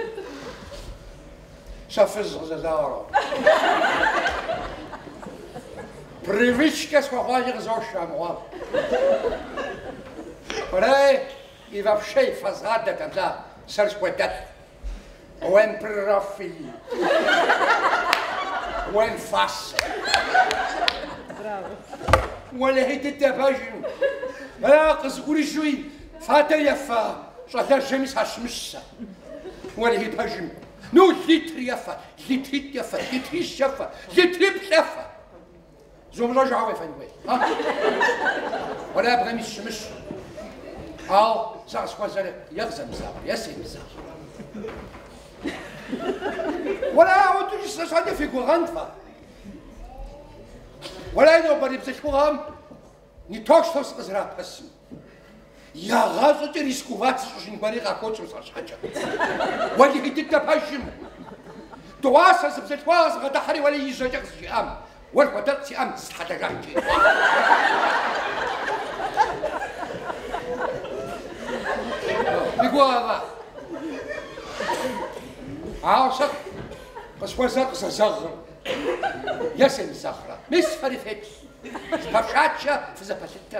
شافز غزازارو Привычка схватить за шамуа. Пора и вообще фасада тогда сарспотат. Уэн профи. Уэн фас. ولا هي تتباجن. لا قصقولي شوي فاتا يفا. شاطر جميس هاشمشة. ولا هي تباجن. نو لتر يفا. لتريت يفا. لتريش يفا. لتريب يفا. زوم رجع ويفنوي ها ولا ابغى مش او ساس خوازل يغزم زابر يسيم زابر ولا عاود تجلس صادي في غنفه ولا يدو بري بزشوغام ني توكس قزرا بس يا غازو تريسكوات شين بري غاكوتش صاحا ولي كنت تباشم تواسس بزشواز غدحري ولا يجي ام والقدرت أمس حتى جاهجي بيقول هذا عاشق قصوزق زغر يسن زغرة مش فريفت بفشاتشا فزبشتا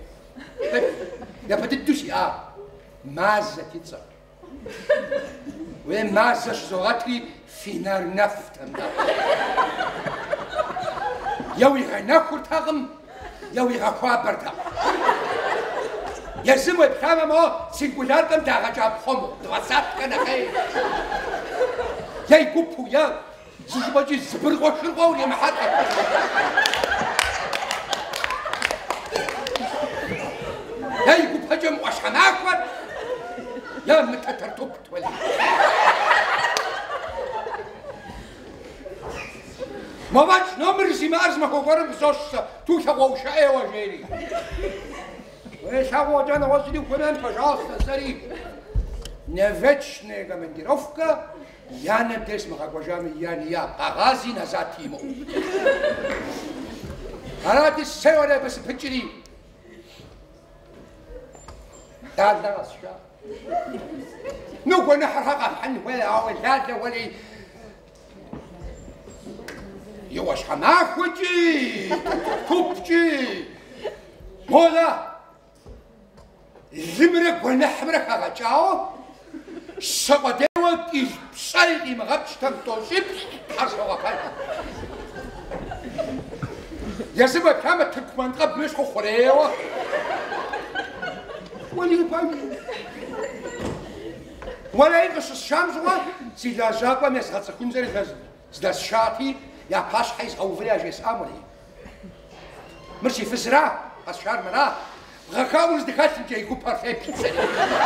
يا بددوشي مازة تتصر وين مازة شزوغاتري في نار نفط يوي غناكل تغم يوي غخوابر تغم يزمو بخامة ما سنگولار كم داغا جاب خمو دواسات كنا خير ياي قوبو يا زوجباجي زبرغو شرغو يا محاطة ياي قوب هجم واشخناكوات يا متترتوبت ولي ما باش نمر زي ما ارزمك وقرم بزوش توشا ووشا وجيري ويش هو جانا وزني وكمان пожалуйста سري невечная командировка я не десмах акважами я не я агази назад ему арати сеоре бес пичри دالدا اشا نو كنا حرقه حن ولا اول دالدا ولا يواش حناخوجي كوبجي مولا زمرك ونحمرك أغاجاو شقديوك إشبسالي مغابش تنطوشي حرشوغا فالها يزمك كاما تكمان قب مشخو خريوة ولي باني ولا ينقش الشامس سيدا جاقوا ميسغات سكون زي الغزل سيدا الشاتي يا باش حيز أو فلاجيس آمري مرشي فزرا أشار مرا غاكاوز دخلت نجي يقول بارفي بيتزا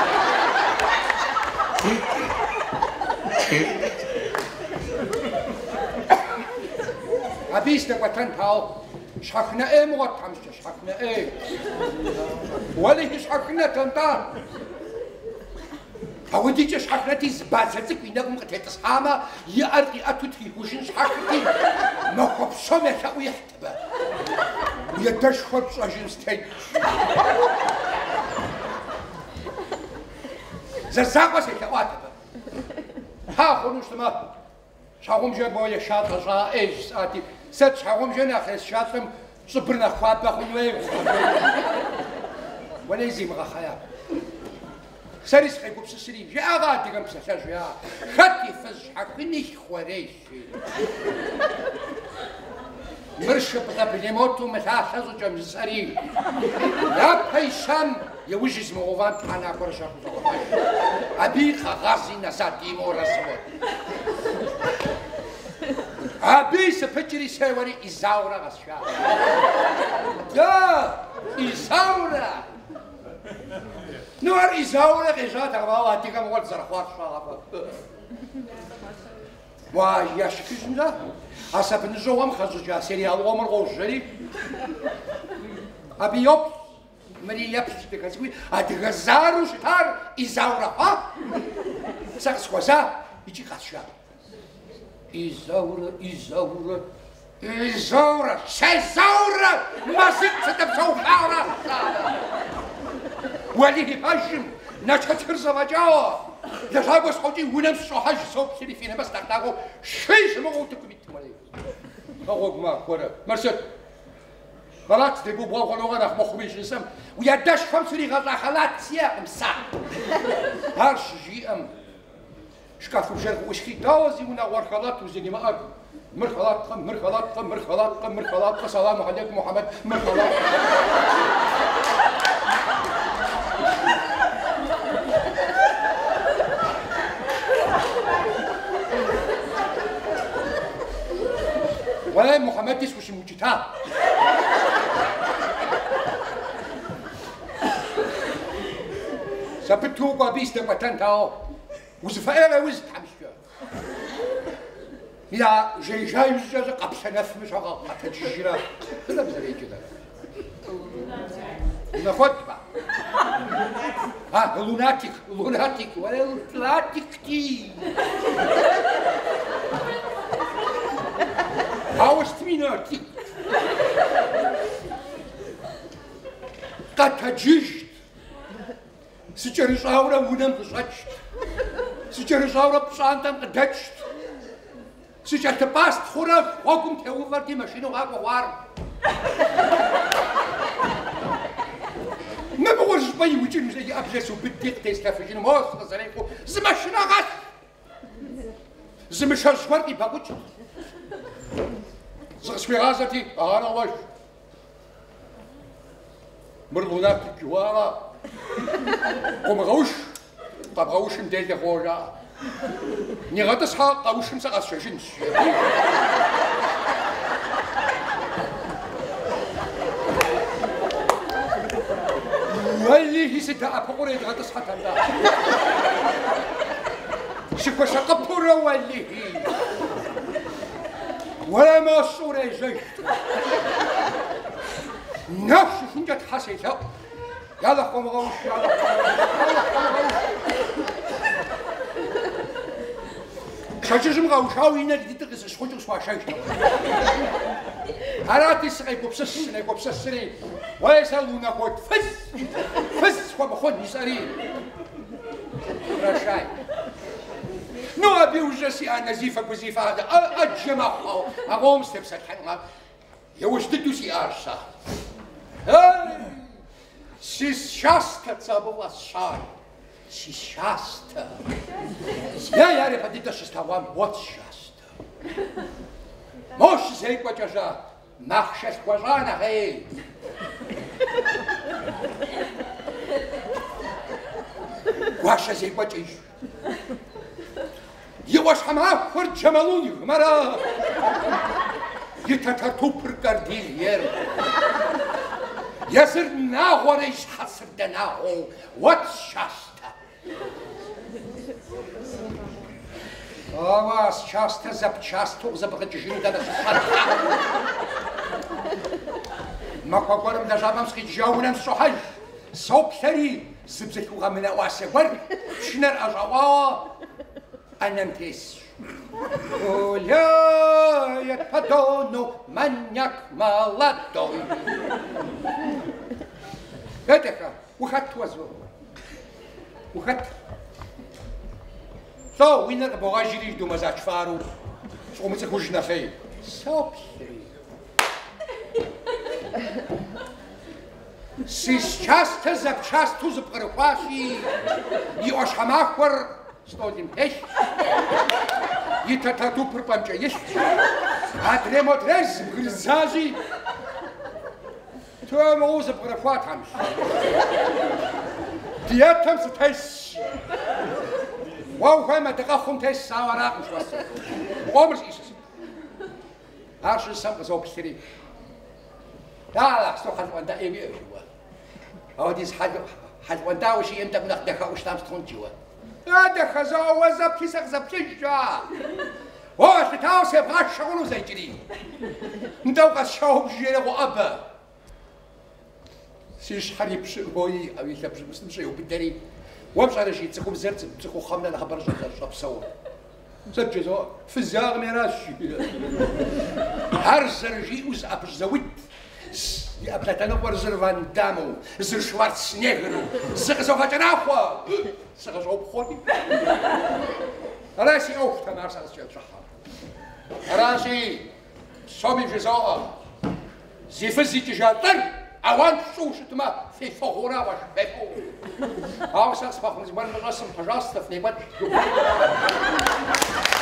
أبيستك وطن باو شحكنا إيه موطن شحكنا إيه وليه شحكنا تنطار أودي شحكنا تزبازتك وينكم قتلت أصحابها يأرقي أتوتي وشن شحكتي ما خبصهم يشاو يحتبه ويدش خبص أجنستين زرزاق وسيكا واتبه ها خلوش تما شاهم جا بويا شاطر جا إيش ساتي ست شاهم جا ناخذ شاطرم صبرنا خواب بخونوي ولا يزيم غخياب سريس خيكوب سسري جا غادي كم سساج يا خطي فزحك نيش خوريش مرشب غبلي موتو متاخذ جم سري يا بيشام يوجز مغوان انا كرشا ابي غازي نساتي مورسمو ابي سبتري سيوري ازاورا غشا يا ازاورا نور ازاورا غجات غوا تيكا مول زرخوات شاطر واي يا شكيزنا حسب نجوم خزو جا سيريال عمر غوجري ابي يوب مري يبش تكسوي ادغزارو شتار ازاورا ها ساكس كوزا يجي خشا ازاورا ازاورا ازاورا شزاورا ما زدت تبسو حارة وليه هاجم نشكر زواجاو لجابوس خوتي ونمشو حاج صوب سيري فينا بس تاعو شيش موتكم يتمالي هاغوك ما كورا مرسل غلط دي بو بو غلو غنا مخبيش نسم ويداش خمسري غلا خلات سيا مسا هارش جي ام شكافو جر وشكي داوزي ونا ور خلات وزيني ما اب مرخلات مرخلات مرخلات مرخلات السلام عليكم محمد مرخلات ولا محمد يسوش موجتا سبتو قابيس دقوتان تاو وزفائر وزت حمشو يا جاي جاي وزجاز قبسة نفمش هغا قطة جيجرا كلا بزري كده إذا خطبة ها لوناتيك لوناتيك ولا لوناتيك تي هاوست ميناتيك قطة جيجت سيجري صاورا ونم قصدت سيجري جرجاورة بشانتم قدشت سجلت باست خورا وقم توفرتي ماشينو غاق وار ما بغوش باي وجين زي ابلسو بالديق تستفجين موس غزريكو زماشنا غاس زمشا شوارتي باقوش زغسوي غازتي انا واش مرغونات الجوارة قوم غوش طب غوش مدير يا غولا ني غتصحى غوش مسقى شجنش واللي هي ستة أبقوري غتصحى تلا شكوى شقبورة واللي هي ولا ما صورة جيت نفسي فنجة حسيتها يلا قوم غوش يلا شاجم غوشاوي نادي تقص شخوج سوا شايش أراتي سقي كوبسسني ويسالونا كوت فز وبخون يساري رشاي نو أبي وجسي أنا زيفك وزيفة هذا أجمع أقوم ستبسك حنا يوجدتو سي أرشا سيس شاستا تصابوا الشاي سيس شاستا يا رفديتا شاستا وان وات شاستا موش زي كوجا نخشش كوجانا غي واشا زي كوجيش يواش حما فرد جمالوني مرا يتترتو برقردير يسر ناغوريش حسر دناغو وات شاستا آواز شاستا زب شاستو زب غجين دانا شسرقا ما قوارم دا جابم سكي جاونم سوحج صوبتري زبزكو غمنا واسور شنر أجوا أنمتيس ولا يتفدونو منيك مالادو هدكا وخدت وزو وخدت سو وينك بغاجري دو مزاج فارو شو متخوجنا خي صوبتري Сейчас запчасту запарфаши, и ошамахвар стодим пеш, и татату пропамча есть, а тремотрез грызажи, то ему запарфатам. Диатам сатайс. Вау, хайма такахум тайс саваракм швас. Омрс исис. Арши сам казопстери. لا سوق الواندا إيمي جوا. أو ديس حلواندا وشي أنت بناخد دخا وشتام ستون جوا. هذا خزا وزب كيسك زب كيجا. واش تاو سبعة شغلو زي جري. نداو قشاو بجينا وأبا. سيش حريب شغوي أو يلبس مسلم شيء وبالدري. وامش على شيء تسخو بزرت تسخو خمنا لها برجع شاب صور. سجزو في الزاغ ميراشي. هرزر جي وز أبش زود. يا بلاتنا ورزر فان دامو زر شوارتس نيغرو زغزو فتناخوا زغزو بخوني راسي اوف تمار سالسيو تشحر راسي صوبي جزاء زيفزي تجاتر اوان شوش تما في فغورا واش بيبو هاو ساس فاخم زمان نرسم حجاست في نيبات